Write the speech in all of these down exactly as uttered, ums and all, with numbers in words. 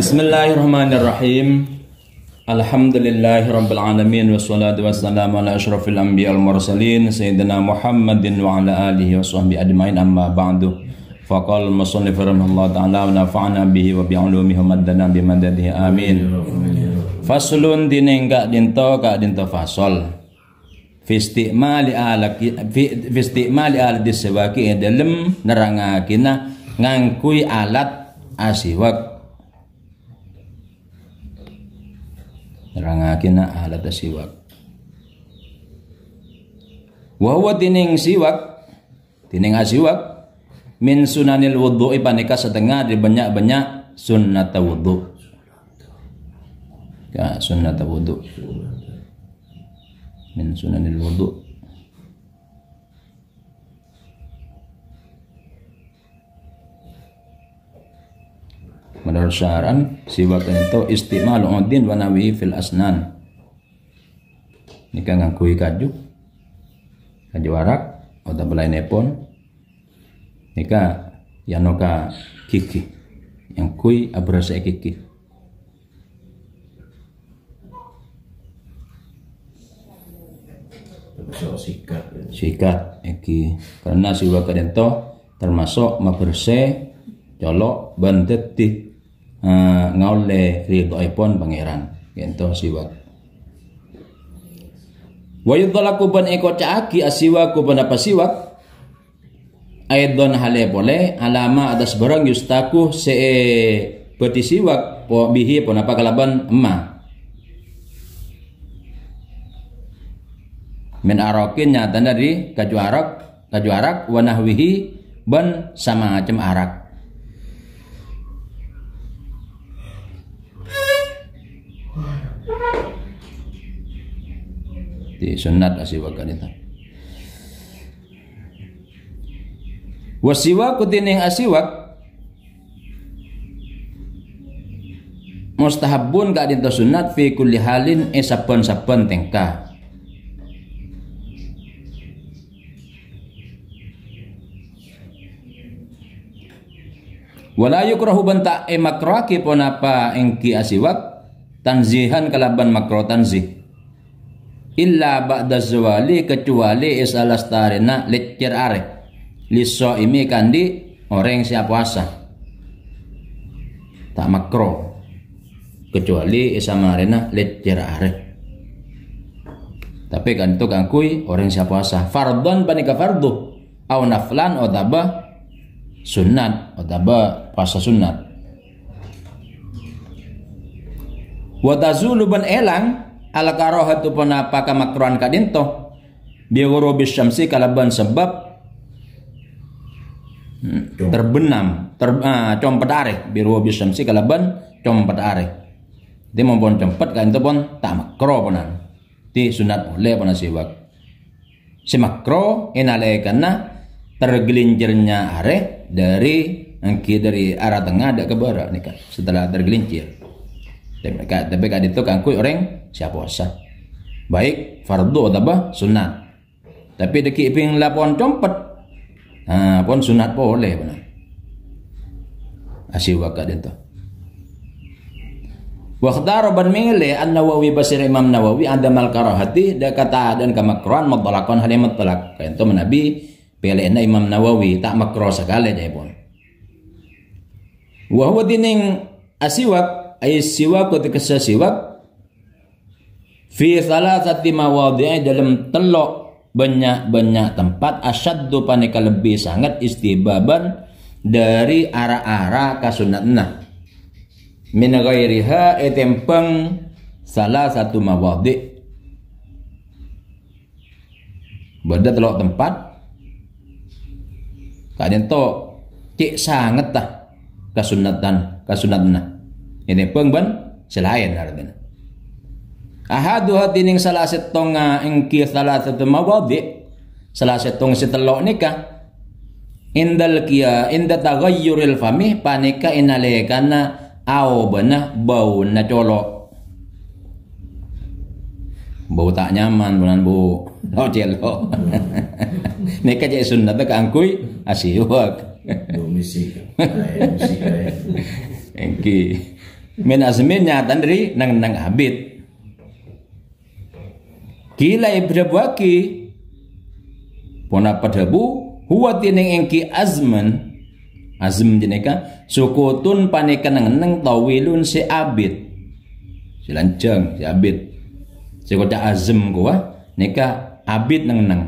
Bismillahirrahmanirrahim. Alhamdulillahirabbil alamin wassalatu wassalamu ala asyrafil anbiya'il mursalin sayyidina Muhammadin wa ala alihi washabbihi ajmain amma ba'du. Faqal musannif rahimahullah ta'ala wa nafa'na bihi wa bi'ulumihi wa maddana bimadadihi amin. Faslun dine ka dinto ka dinto fasol. Fi istimali ala fi istimali ala diswaki dalam nerangakina ngangkui alat asiwak. Nerangakina alat siwak. Wa huwa tining siwak, tining asiwak min sunanil wudu'i panika setengah di banyak-banyak sunnat wudu. Ya, sunnat wudu. Min sunanil wudu. Menurut syaran siwak itu istimal udin wa nawi fil asnan. Nika ngakui kaju kaju arak atau belainepon nika yanoka kiki yang kui abrasa kiki sikat sikat iki karena siwak itu termasuk maberse colok bantet di Uh, ngaule ridho ipon pangeran gento siwak wa yudhalaku ban eko caaki asiwaku ban apa siwak aidon hale boleh alama atas barang yustaku se beti siwak po bihi pon apa kalaban emma min arakin nyata dari kaju arak kaju arak wa nahwihi ban sama macam arak. Di sunat asiwak kanita. Wasiwak kutining asiwak mustahabun ka dinto sunat fi kulli halin esapon-sapon tengka. Wala yukrahu banta e makraki pon apa engki asiwak tanzihan kalaban makro tanzih. Illa ba'da zawali kecuali isalastarina leccer are liso imi kandi orang siap puasa tak makro kecuali isamarina leccer are tapi kan itu kangkui orang siap puasa fardon panika fardu au naflan otaba sunat otaba puasa sunat wa tazulu ban elang ala karahatu panapa kamakruhan kadinto bi ghurubis syamsi kalaban sebab hmm, terbenam ter uh, compet are bi ghurubis syamsi kalaban compet are dia maupun compet kan itu pun tak makro ponan ti sunat boleh ponan siwak si makro inalai karena tergelincirnya are dari angki dari arah tengah ada ke barat nih kan setelah tergelincir. Tapi kad itu kangkui orang siap puasa baik fardu atau sunat tapi deki ping lapon compet nah pun sunat boleh benar asiwak kad itu waqtar ban mile an-Nawawi basir Imam Nawawi ada mal karahati da kata dan kamakruhan mutlaqan hal mutlaq kan itu menabi pelena Imam Nawawi tak makruh sekali dia pun wa huwa dining asiwak ay siwak ketika siwak fi salasati mawadhi' dalam telok banyak-banyak tempat asyaddu panika lebih sangat istibaban dari arah-arah kasunatna min ghairiha etempeng salah satu mawadhi' beda telok tempat kadang to cik sangat tah kasunatan kasunatna ini pengban selain artinya. Ahadu hatining salah setonga engki salah satu mawadhi salah setong setelok nikah indal kia inda taghayyuril fami panika inalekana au bana bau na colok bau tak nyaman bulan bu lo celo nikah jadi sunnah tak angkui asiwak musik musik engki min azmin nyatan dari nang nang abid. Kila ibdabuaki pona padabu huwa tining engki azman azm jeneka sukutun panekan nang nang tawilun si abid si lancang si abid si kota azm gua neka abid nang nang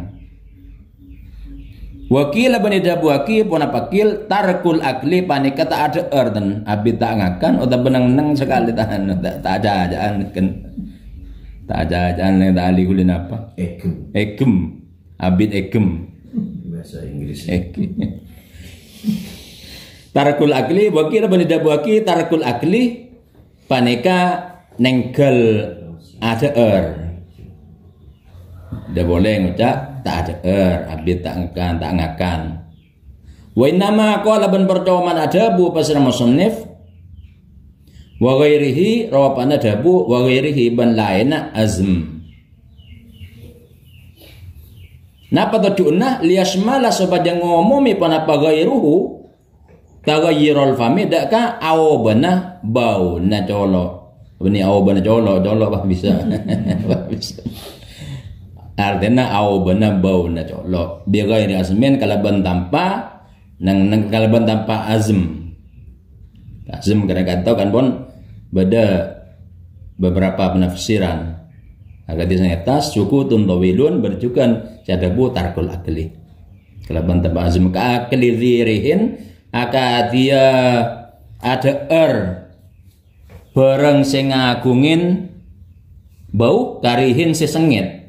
wakil bani dabuaki pona pakil tarkul akli paneka tak ada erden abid tak ngakan atau benang nang sekali tahan tak ada ajaan kan tak ada ajaan yang tak ali kulin apa Ekem. ekem abid ekem Bahasa Inggris. ekem tarkul akli wakil bani dabuaki tarkul akli paneka nengkel ada er dah boleh ngucap tak ada er abid tak ngakan tak ngakan wa innama qala ban perdoman adabu pasal musannif wa ghairihi rawapan adabu wa ghairihi ban laina azm napa taduna liyasmala supaya ngomumi panapa ghairuhu tagayyirul fami dak ka awbana bau na colo ini awbana colo colo bah bisa bah bisa artinya awbana bau na colo bi ghairi azmin kalaban tanpa nang nang kalaban tanpa azm azm kena kata kan pun beda beberapa penafsiran agar di atas sukutun tawilun berjukan jadabu tarkul akli kalaban tanpa azm ka akli zirihin aka dia ada er bareng sing ngagungin bau karihin sesengit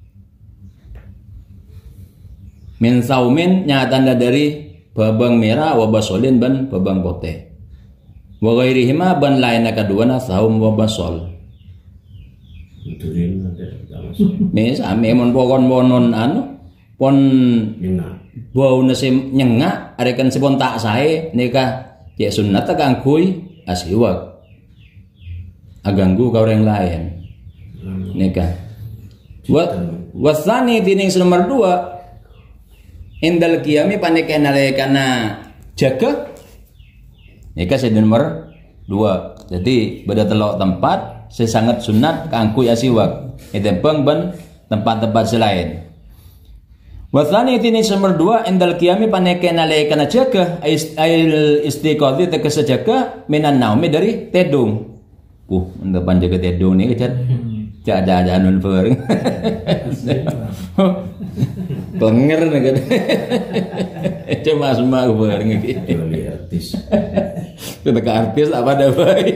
min saumin nyatanda dari babang merah wa basolin ban babang putih wa ghairihima ban lainna kaduana saum wa basol Turin ada tamas. mes ame mon pokon monon anu pon Nyengat. bau nasi nyengak arekan sepon tak sae nika ya sunnat kangkui asiwak aganggu ka orang lain nika wa wasani tining nomor dua indal qiyami paneka nalekana jaga nika sing nomor dua jadi beda telok tempat sesangat sunat kangkui asiwak itu bang ban tempat-tempat selain wasani tini nomor dua indal qiyami paneka nalekana jaga ail istiqadhi tegese jaga minan naumi dari tedung uh untuk panjaga tedung ni kecat cak ada anun per Klenger nih kan. Cuma semua gue gitu. Juali artis. Kita ke artis apa ada baik.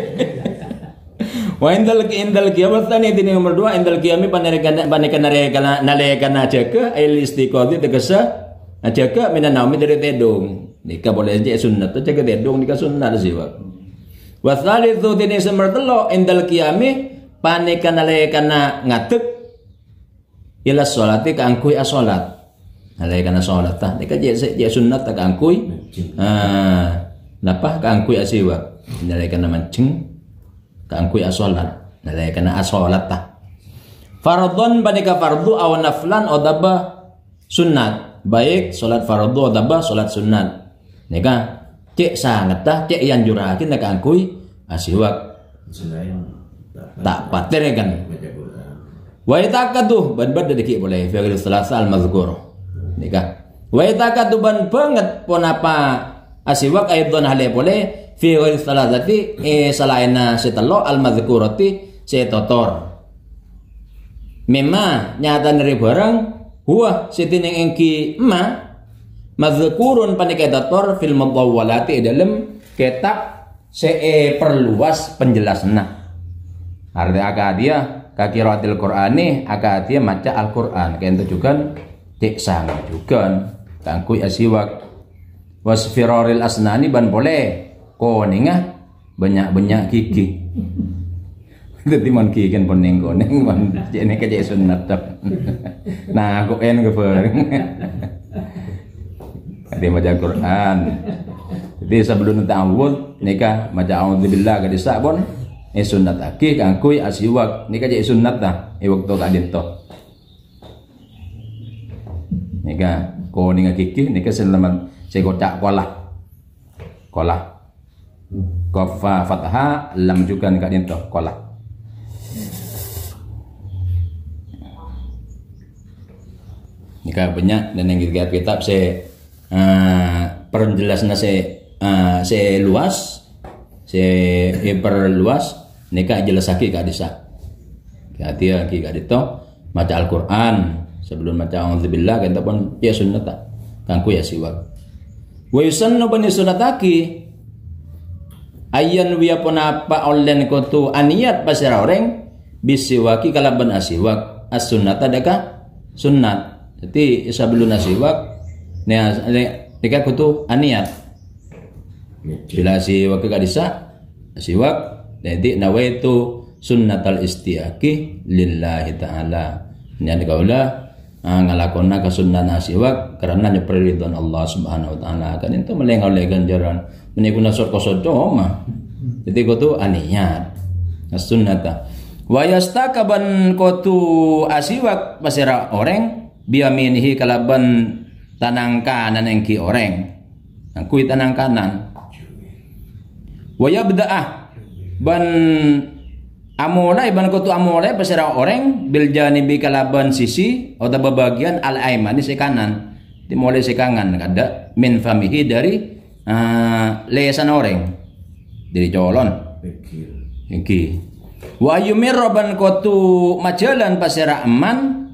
Wa indal indal kiamat tani ini nomor dua indal kiami panerekan panekan narekan narekan aja ke il istiqomah tegesa aja ke minan naumi dari tedung. Nikah boleh aja sunnat aja ke tedung nikah sunnat sih Pak. Wa tsalitsu dini nomor telu indal kiami panekan narekan ngatek ila sholati kangkui asolat. Narekan asolat tah nikah je je sunnat tak kangkui. Ah, napa kangkui asiwa. Narekan mancing kangkui asolat, nalai kena asolat tah. Fardhon panika fardu aw naflan odaba sunnat. Baik solat fardu odaba solat sunnat. Nika cek sangat tah cek yang jurakin nak kangkui asiwak. Tak pater kan. Wa itakadu ban-ban dedeki boleh fi salasa al-mazkur. Nika. Wa itakadu ban banget pun apa asiwak aidon hale boleh fi ghairi salatati eh salaina setelo al madhkurati setotor mimma nyata dari barang huwa sitining engki ma madhkurun panika totor fil mudawwalati dalam kitab se perluas penjelasna arti akadia kakiratil qur'ani akadia maca al-Qur'an kento juga cek sang juga kangkui asiwak wasfiraril asnani ban boleh koningah banyak-banyak gigi. Dadi mon gigi kan poning koning mon jene kaya sunat. Nah, aku en ke bareng. Ade maca Quran. Jadi sebelum ta'awud nikah maca auzubillah ka disa pun e sunat akeh kangkui asiwak nikah jek sunat ta e waktu kadin to. Nikah koning gigi nikah selamat saya kocak kolah. Kolah qaf fa fathah lam juga ka dinto qala. Nika banyak dan yang kita kitab se uh, penjelasan se uh, se luas se perluas nika jelasake ka disa. Hati lagi ka dito maca Al-Qur'an sebelum maca auzubillah kita pun ya sunnah kangku ya siwak. Wa yusannu bani sunnataki ayyan wiya pun apa olen kotu aniat pasira orang bisiwaki kalaban asiwak as-sunnata deka sunnat. Jadi sebelum asiwak ne deka kutu aniat. Bila siwak ka disa asiwak jadi nawaitu sunnatal istiaqi lillahi ta'ala. Nya dikaula ngalakonna kasunnan asiwak karena nyeperidon Allah Subhanahu wa taala. Kan itu melengau le ganjaran menikuna sodko-sodko mah. Jadi kudu aniat. As-sunnata. Wa yastakaban kutu asiwak pasira orang biaminihi kalaban tanang kanan engki orang. Kui tanang kanan. Wa yabda'ah ban amolai ban kutu amolai pasira orang bil janibi kalaban sisi atau bagian al aimani si kanan dimulai si kanan kada min famihi dari uh, lesan orang dari colon iki wa yumir ban kutu majalan pasira aman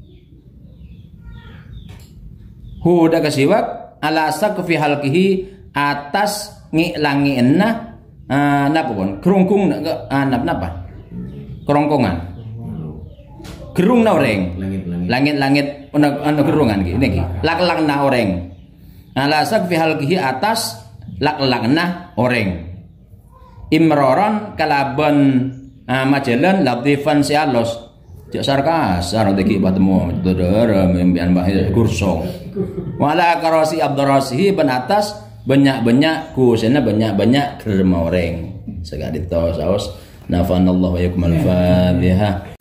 huda kasiwak ala sakfi halkihi atas ngilangi enna uh, napa pun kerungkung uh, napa kerongkongan gerung na orang langit-langit ana ana gerungan iki niki lak-lak na orang alasak fi halqihi atas lak-lak na orang imroron kalaban uh, majalan latifan si alos jak sarkas sareng iki patemu dodor membian bahaya kursong wala karasi abdurrasihi ban atas banyak-banyak kusena banyak-banyak gerem orang segala dito saos. Nafanallahu wa yakum al-Fatihah.